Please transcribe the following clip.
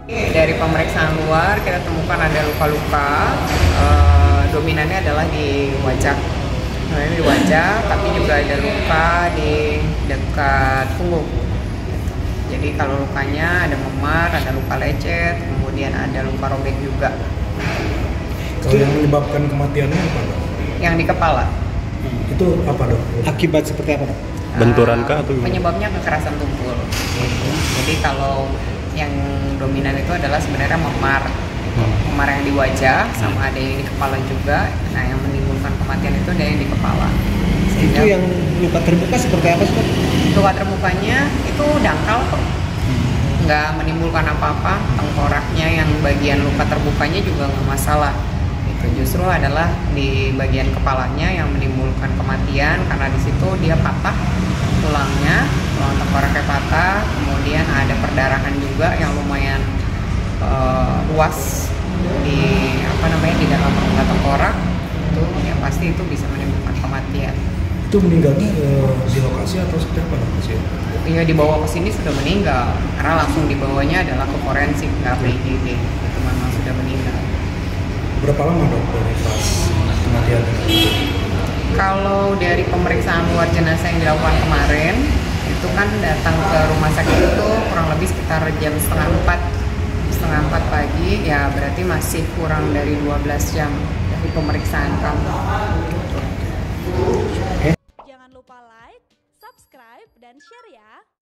Dari pemeriksaan luar kita temukan ada luka-luka, dominannya adalah di wajah. Nah, ini di wajah, tapi juga ada luka di dekat punggung. Jadi kalau lukanya ada memar, ada luka lecet, kemudian ada luka robek juga. Kalau yang menyebabkan kematiannya apa, dok? Yang di kepala. Itu apa, dok? Akibat seperti apa, dok? Benturan kah atau gimana? Penyebabnya kekerasan tumpul. Jadi kalau yang dominan itu adalah sebenarnya memar. Memar yang di wajah sama ada yang di kepala juga. Nah, yang menimbulkan kematian itu ada yang di kepala. Itu yang luka terbuka seperti apa sih, dok? Luka terbukanya itu dangkal kok, nggak menimbulkan apa-apa. Tengkoraknya yang bagian luka terbukanya juga nggak masalah. Itu justru adalah di bagian kepalanya yang menimbulkan kematian karena di situ dia patah tulangnya, tulang tengkoraknya patah, kemudian ada perdarahan juga yang lumayan luas di di dalam rongga tengkorak. Itu ya pasti itu bisa menimbulkan kematian. Itu meninggalnya di lokasi atau seperti apa, dok? Iya, dibawa ke sini sudah meninggal karena langsung dibawanya adalah ke forensik, nggak PIGD. Itu memang sudah meninggal. Berapa lama, dok, dari pas kematian? Kalau dari pemeriksaan luar jenazah yang dilakukan kemarin, itu kan datang ke rumah sakit itu kurang lebih sekitar jam setengah empat pagi, ya berarti masih kurang dari 12 jam dari pemeriksaan kami. Jangan lupa like, subscribe, dan share ya.